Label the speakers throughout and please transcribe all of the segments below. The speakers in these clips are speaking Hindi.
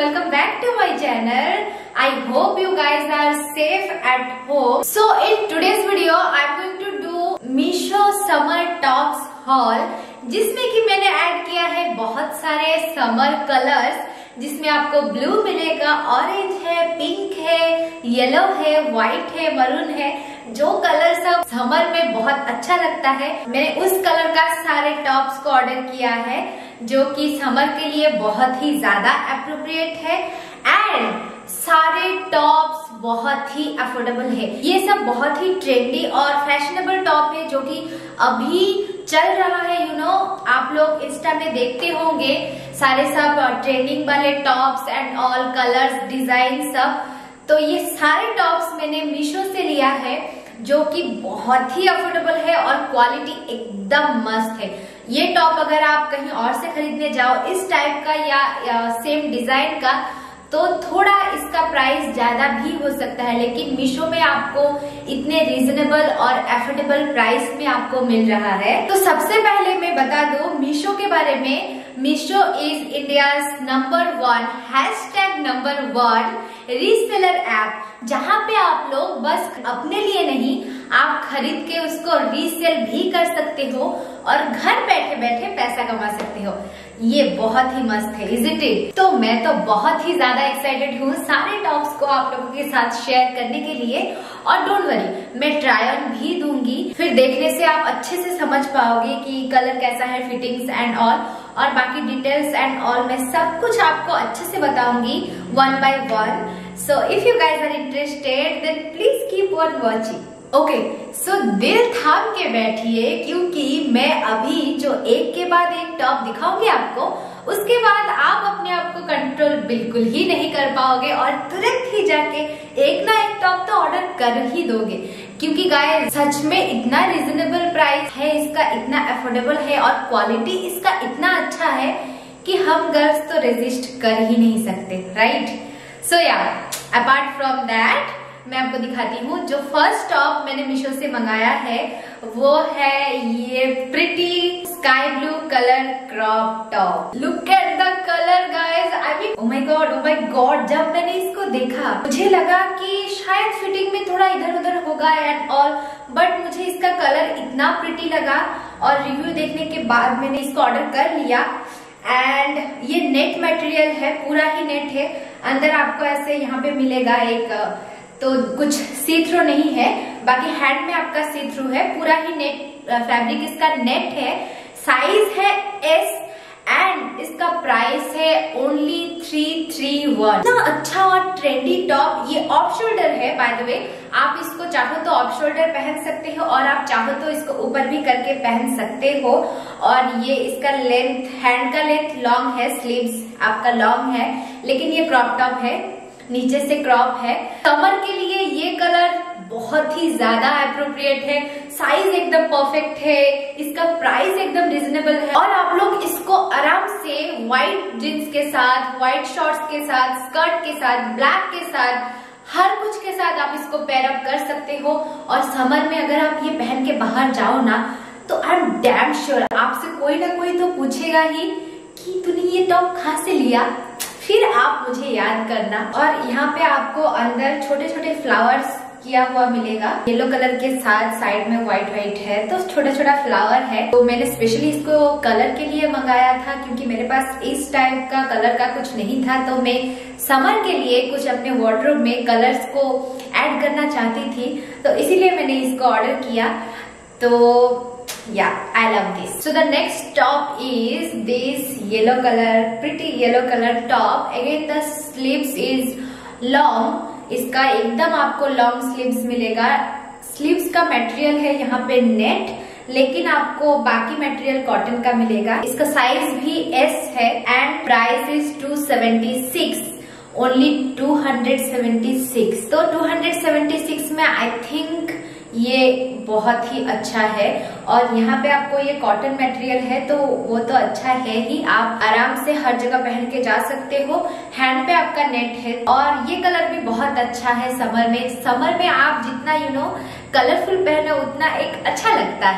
Speaker 1: welcome back to my channel. I hope you guys are safe at home. So in today's video I'm going to do Meesho summer tops haul, जिसमें कि मैंने ऐड किया है बहुत सारे समर कलर्स, जिसमें आपको ब्लू मिलेगा, ऑरेंज है, पिंक है, येलो है, व्हाइट है, मरून है। जो कलर सब समर में बहुत अच्छा लगता है, मैंने उस कलर का सारे टॉप्स को ऑर्डर किया है, जो कि समर के लिए बहुत ही ज्यादा अप्रोप्रिएट है एंड सारे टॉप्स बहुत ही अफोर्डेबल है। ये सब बहुत ही ट्रेंडी और फैशनेबल टॉप है, जो कि अभी चल रहा है। आप लोग इंस्टा में देखते होंगे सारे सब ट्रेंडिंग वाले tops and all colours, design सब। तो ये सारे टॉप्स मैंने मीशो से लिया है, जो कि बहुत ही अफोर्डेबल है और क्वालिटी एकदम मस्त है। ये टॉप अगर आप कहीं और से खरीदने जाओ इस टाइप का या सेम डिजाइन का, तो थोड़ा इसका प्राइस ज्यादा भी हो सकता है, लेकिन मीशो में आपको इतने रीजनेबल और अफोर्डेबल प्राइस में आपको मिल रहा है। तो सबसे पहले मैं बता दूं मीशो के बारे में। Meesho is India's number 1 reseller app, जहां पे आप लोग बस अपने लिए नहीं, आप खरीद के उसको रीसेल भी कर सकते हो और घर बैठे बैठे पैसा कमा सकते हो। ये बहुत ही मस्त है, इज़ इट? तो मैं तो बहुत ही ज्यादा एक्साइटेड हूँ सारे टॉप्स को आप लोगों के साथ शेयर करने के लिए। और डोंट वरी, मैं ट्राई ऑन भी दूंगी, फिर देखने से आप अच्छे से समझ पाओगे कि कलर कैसा है, फिटिंग्स एंड ऑल, और बाकी डिटेल्स एंड ऑल मैं सब कुछ आपको अच्छे से बताऊंगी one by one. So if you guys are interested then please keep on watching. Okay, so दिल थाम के बैठिए, क्योंकि मैं अभी जो एक के बाद एक टॉप दिखाऊंगी आपको, उसके बाद आप अपने आप को कंट्रोल बिल्कुल ही नहीं कर पाओगे और तुरंत ही जाके एक ना एक टॉप तो ऑर्डर कर ही दोगे। क्योंकि गाइस सच में इतना रिजनेबल प्राइस है इसका, इतना अफोर्डेबल है और क्वालिटी इसका इतना अच्छा है कि हम गर्ल्स तो रेजिस्ट कर ही नहीं सकते, राइट? सो या अपार्ट फ्रॉम दैट मैं आपको दिखाती हूँ जो फर्स्ट टॉप मैंने मीशो से मंगाया है, वो है ये pretty sky blue colour crop top. Look at the colour guys, I mean oh my God, जब मैंने इसको देखा मुझे लगा कि शायद फिटिंग में थोड़ा इधर उधर होगा एंड ऑल, बट मुझे इसका कलर इतना प्रिटी लगा और रिव्यू देखने के बाद मैंने इसको ऑर्डर कर लिया। एंड ये नेट मटेरियल है, पूरा ही नेट है। अंदर आपको ऐसे यहाँ पे मिलेगा एक, तो कुछ सी थ्रू नहीं है, बाकी हैंड में आपका सी थ्रू है, पूरा ही नेट फैब्रिक इसका नेट है। साइज है S एंड इसका प्राइस है ओनली 331। इतना अच्छा और ट्रेंडी टॉप। ये ऑफ शोल्डर है बाय द वे, आप इसको चाहो तो ऑफ शोल्डर पहन सकते हो और आप चाहो तो इसको ऊपर भी करके पहन सकते हो। और ये इसका लेंथ, हैंड का लेंथ लॉन्ग है, स्लीव्स आपका लॉन्ग है, लेकिन ये क्रॉप टॉप है, नीचे से क्रॉप है। समर के लिए ये कलर बहुत ही ज्यादा अप्रोप्रिएट है, साइज एकदम परफेक्ट है, इसका प्राइस एकदम रिजनेबल है और आप लोग इसको आराम से व्हाइट जींस के साथ, व्हाइट शॉर्ट्स के साथ, स्कर्ट के साथ, ब्लैक के साथ, हर कुछ के साथ आप इसको पेयर अप कर सकते हो। और समर में अगर आप ये पहन के बाहर जाओ ना, तो आई एम डैम श्योर आपसे कोई ना कोई तो पूछेगा ही कि तूने ये टॉप कहाँ से लिया, फिर आप मुझे याद करना। और यहाँ पे आपको अंदर छोटे छोटे फ्लावर्स किया हुआ मिलेगा, येलो कलर के साथ, साइड में व्हाइट है, तो छोटा छोटा फ्लावर है। तो मैंने स्पेशली इसको कलर के लिए मंगाया था, क्योंकि मेरे पास इस टाइप का कलर का कुछ नहीं था, तो मैं समर के लिए कुछ अपने वार्डरोब में कलर्स को ऐड करना चाहती थी, तो इसीलिए मैंने इसको ऑर्डर किया। तो yeah, I love this. So the next top is this yellow color, pretty yellow color top. Again the sleeves is long. इसका एकदम आपको लॉन्ग स्लीव्स मिलेगा। स्लीव्स का मटेरियल है यहाँ पे नेट, लेकिन आपको बाकी मटेरियल कॉटन का मिलेगा। इसका साइज भी S है एंड प्राइस इज 276, ओनली 276। तो 276 में आई थिंक ये बहुत ही अच्छा है। और यहाँ पे आपको ये कॉटन मटेरियल है, तो वो तो अच्छा है ही, आप आराम से हर जगह पहन के जा सकते हो। हैंड पे आपका नेट है और ये कलर भी बहुत अच्छा है समर में। समर में आप जितना कलरफुल पहनो उतना एक अच्छा लगता है।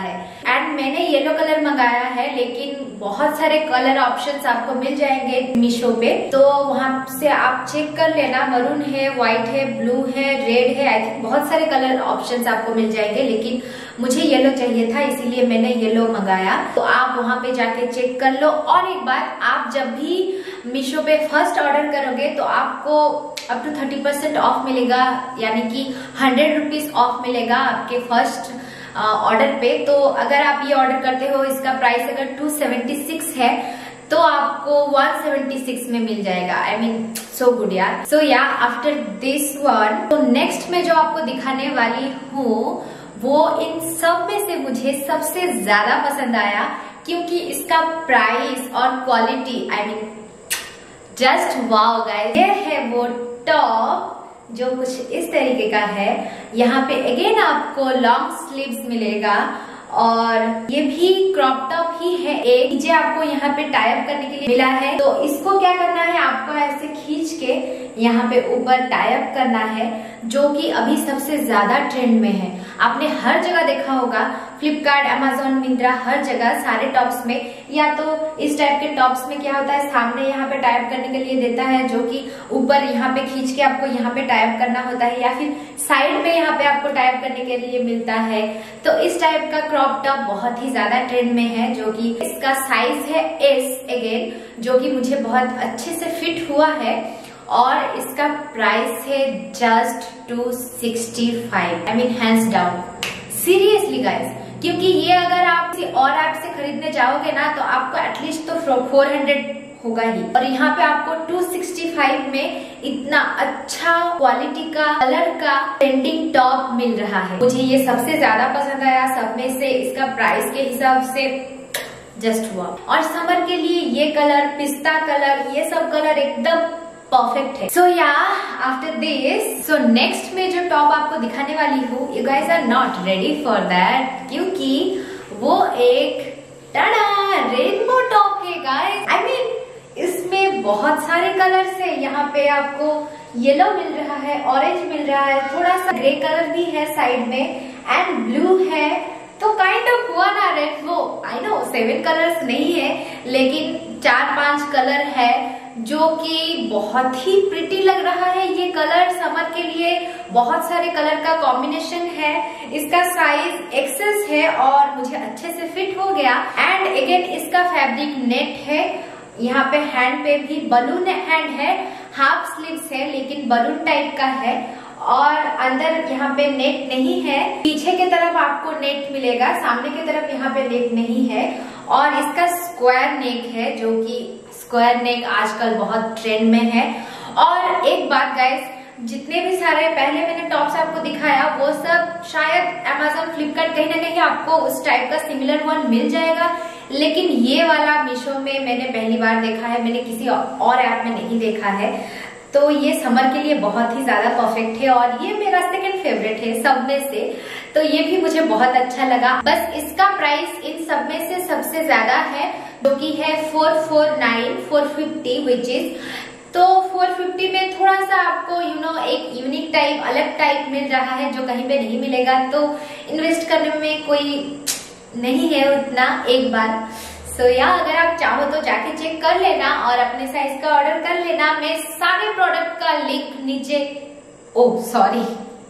Speaker 1: एंड मैंने येलो कलर मंगाया है, लेकिन बहुत सारे कलर ऑप्शंस आपको मिल जाएंगे मीशो पे, तो वहां से आप चेक कर लेना। मरून है, व्हाइट है, ब्लू है, रेड है, आई थिंक बहुत सारे कलर ऑप्शंस आपको मिल जाएंगे, लेकिन मुझे येलो चाहिए था इसीलिए मैंने येलो मंगाया। तो आप वहां पे जाके चेक कर लो। और एक बात, आप जब भी मीशो पे फर्स्ट ऑर्डर करोगे तो आपको अप टू 30% ऑफ मिलेगा, यानी कि 100 रुपीज ऑफ मिलेगा आपके फर्स्ट ऑर्डर पे। तो अगर आप ये ऑर्डर करते हो, इसका प्राइस अगर 276 है तो आपको 176 में मिल जाएगा। आई मीन सो गुड यार। सो या आफ्टर दिस वन, तो नेक्स्ट में जो आपको दिखाने वाली हूँ वो इन सब में से मुझे सबसे ज्यादा पसंद आया, क्योंकि इसका प्राइस और quality, I mean just wow guys. ये है वो टॉप जो कुछ इस तरीके का है। यहाँ पे अगेन आपको लॉन्ग स्लीव्स मिलेगा और ये भी क्रॉप टॉप ही है। एक नीचे आपको यहाँ पे टाई अप करने के लिए मिला है, तो इसको क्या करना है, आपको ऐसे खींच के यहाँ पे ऊपर टाई अप करना है, जो कि अभी सबसे ज्यादा ट्रेंड में है। आपने हर जगह देखा होगा, फ्लिपकार्ट, अमेजोन, मिंत्रा, हर जगह सारे टॉप्स में या तो इस टाइप के टॉप्स में क्या होता है, सामने यहाँ पे टाई अप करने के लिए देता है, जो कि ऊपर यहाँ पे खींच के आपको यहाँ पे टाई अप करना होता है, या फिर साइड में यहाँ पे आपको टाई अप करने के लिए मिलता है। तो इस टाइप का क्रॉप टॉप बहुत ही ज्यादा ट्रेंड में है, जो कि इसका साइज है एस अगेन, जो कि मुझे बहुत अच्छे से फिट हुआ है। और इसका प्राइस है just 265, I mean hands down, seriously guys. क्योंकि ये अगर आप किसी और ऐप से खरीदने जाओगे ना तो आपको एटलीस्ट तो 400 होगा ही, और यहाँ पे आपको 265 में इतना अच्छा क्वालिटी का कलर का ट्रेंडिंग टॉप मिल रहा है। मुझे ये सबसे ज्यादा पसंद आया सब में से, इसका प्राइस के हिसाब से जस्ट हुआ। और समर के लिए ये कलर, पिस्ता कलर, ये सब कलर एकदम परफेक्ट है। सो या आफ्टर दिस, सो नेक्स्ट में जो टॉप आपको दिखाने वाली हूँ, you guys are not ready for that, क्योंकि वो एक रेनबो टॉप है गाइस। आई मीन इसमें बहुत सारे कलर्स है। यहाँ पे आपको येलो मिल रहा है, ऑरेंज मिल रहा है, थोड़ा सा ग्रे कलर भी है साइड में, एंड ब्लू है। तो काइंड ऑफ हुआ ना रेनबो। आई नो 7 कलर्स नहीं है, लेकिन 4-5 कलर है, जो कि बहुत ही प्रिटी लग रहा है। ये कलर समर के लिए बहुत सारे कलर का कॉम्बिनेशन है। इसका साइज एक्सेस है और मुझे अच्छे से फिट हो गया। एंड अगेन इसका फैब्रिक नेट है। यहाँ पे हैंड पे भी बलून हैंड है, हाफ स्लीव्स है लेकिन बलून टाइप का है, और अंदर यहाँ पे नेट नहीं है। पीछे की तरफ आपको नेट मिलेगा, सामने की तरफ यहाँ पे नेट नहीं है। और इसका स्क्वायर नेक है, जो कि स्क्वायर नेक आजकल बहुत ट्रेंड में है। और एक बात गाइस, जितने भी सारे पहले मैंने टॉप्स आपको दिखाया वो सब शायद अमेजोन, फ्लिपकार्ट, कहीं ना कहीं आपको उस टाइप का सिमिलर वन मिल जाएगा, लेकिन ये वाला मीशो में मैंने पहली बार देखा है, मैंने किसी और ऐप में नहीं देखा है। तो ये समर के लिए बहुत ही ज्यादा परफेक्ट है, और ये मेरा सेकंड फेवरेट है सब में से। तो ये भी मुझे बहुत अच्छा लगा। बस इसका प्राइस इन सब में से सबसे ज्यादा है, जो कि है 449 विच इज, तो 450 में थोड़ा सा आपको एक यूनिक टाइप, अलग टाइप मिल रहा है, जो कहीं पे नहीं मिलेगा। तो इन्वेस्ट करने में कोई नहीं है उतना एक बार। सो या अगर आप चाहो तो जाके चेक कर लेना और अपने साइज का ऑर्डर कर लेना। मैं सारे प्रोडक्ट का लिंक नीचे, ओह सॉरी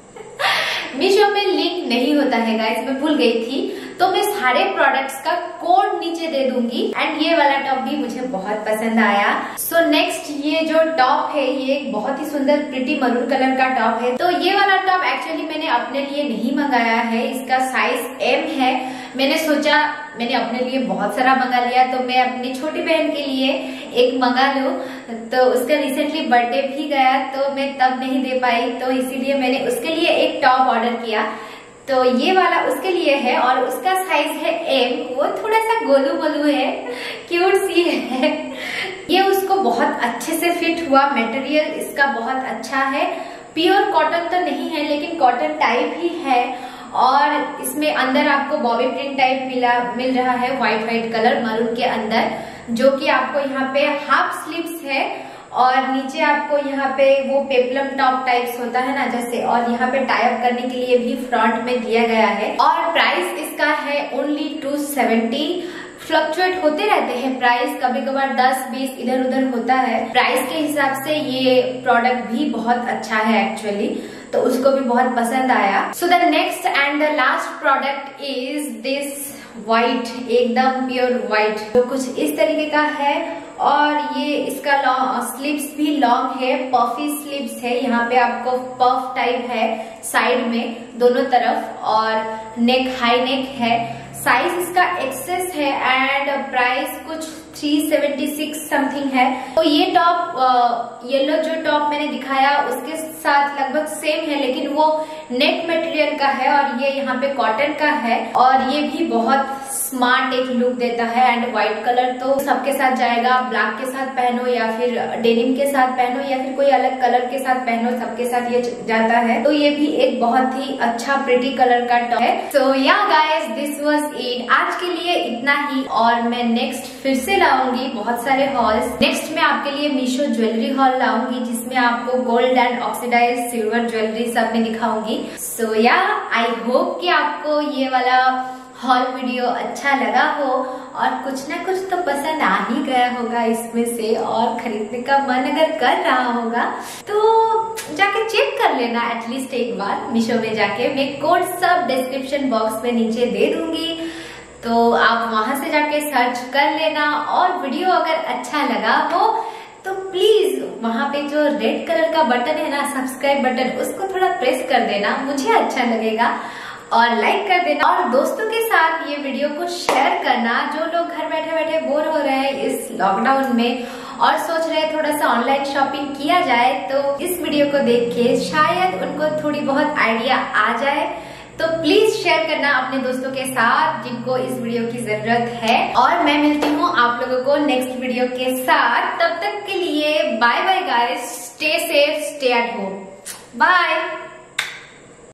Speaker 1: मीशो में लिंक नहीं होता है गाइस, मैं भूल गई थी, तो मैं सारे प्रोडक्ट्स का कोड नीचे दे दूंगी। एंड ये वाला टॉप भी मुझे बहुत पसंद आया। सो नेक्स्ट ये जो टॉप है, ये बहुत ही सुंदर प्रिटी मरून कलर का टॉप है। तो ये वाला टॉप एक्चुअली मैंने अपने लिए नहीं मंगाया है, इसका साइज एम है। मैंने सोचा मैंने अपने लिए बहुत सारा मंगा लिया, तो मैं अपनी छोटी बहन के लिए एक मंगा लूं। तो उसका रिसेंटली बर्थडे भी गया, तो मैं तब नहीं दे पाई, तो इसीलिए मैंने उसके लिए एक टॉप ऑर्डर किया। तो ये वाला उसके लिए है और उसका साइज है एम। वो थोड़ा सा गोलू गोलू है, क्यूट सी है। ये उसको बहुत अच्छे से फिट हुआ। मटेरियल इसका बहुत अच्छा है, प्योर कॉटन तो नहीं है लेकिन कॉटन टाइप ही है। और इसमें अंदर आपको बॉबी प्रिंट टाइप मिल रहा है, व्हाइट कलर मरून के अंदर, जो कि आपको यहाँ पे हाफ स्लीव्स है और नीचे आपको यहाँ पे वो पेप्लम टॉप टाइप्स होता है ना जैसे, और यहाँ पे टाई अप करने के लिए भी फ्रंट में दिया गया है। और प्राइस इसका है ओनली 270। फ्लक्चुएट होते रहते हैं प्राइस, कभी कभार 10-20 इधर उधर होता है। प्राइस के हिसाब से ये प्रोडक्ट भी बहुत अच्छा है एक्चुअली, तो उसको भी बहुत पसंद आया। So the next and the last product is this white, एकदम प्योर व्हाइट, जो कुछ इस तरीके का है। और ये इसका स्लीव्स भी लॉन्ग है, पफी स्लीव्स है। यहाँ पे आपको पफ टाइप है साइड में दोनों तरफ, और नेक हाई नेक है। साइज इसका एक्सेस है एंड प्राइस कुछ 376 समथिंग है। तो ये टॉप येलो जो टॉप मैंने दिखाया उसके साथ लगभग सेम है, लेकिन वो नेट मटेरियल का है और ये यहाँ पे कॉटन का है। और ये भी बहुत स्मार्ट एक लुक देता है। एंड व्हाइट कलर तो सबके साथ जाएगा, ब्लैक के साथ पहनो या फिर डेनिम के साथ पहनो या फिर कोई अलग कलर के साथ पहनो, सबके साथ ये जाता है। तो ये भी एक बहुत ही अच्छा प्रिटी कलर का टॉप है। सो या गाइस, दिस वाज इट। आज के लिए इतना ही, और मैं नेक्स्ट फिर से लाऊंगी बहुत सारे हॉल्स। नेक्स्ट मैं आपके लिए मीशो ज्वेलरी हॉल लाऊंगी, जिसमें आपको gold and oxidise silver jewellery सब में दिखाऊंगी। सो या आई होप कि आपको ये वाला हॉल वीडियो अच्छा लगा हो और कुछ ना कुछ तो पसंद आ ही गया होगा इसमें से, और खरीदने का मन अगर कर रहा होगा तो जाके चेक कर लेना एटलीस्ट एक बार मीशो में जाके। मैं कोड सब डिस्क्रिप्शन बॉक्स में नीचे दे दूंगी, तो आप वहां से जाके सर्च कर लेना। और वीडियो अगर अच्छा लगा हो तो प्लीज वहां पे जो रेड कलर का बटन है ना, सब्सक्राइब बटन, उसको थोड़ा प्रेस कर देना, मुझे अच्छा लगेगा। और लाइक कर देना, और दोस्तों के साथ ये वीडियो को शेयर करना जो लोग घर बैठे बैठे बोर हो रहे हैं इस लॉकडाउन में और सोच रहे हैं थोड़ा सा ऑनलाइन शॉपिंग किया जाए, तो इस वीडियो को देख के शायद उनको थोड़ी बहुत आइडिया आ जाए। तो प्लीज शेयर करना अपने दोस्तों के साथ जिनको इस वीडियो की जरूरत है। और मैं मिलती हूँ आप लोगों को नेक्स्ट वीडियो के साथ। तब तक के लिए bye bye guys, stay safe, stay at home, bye.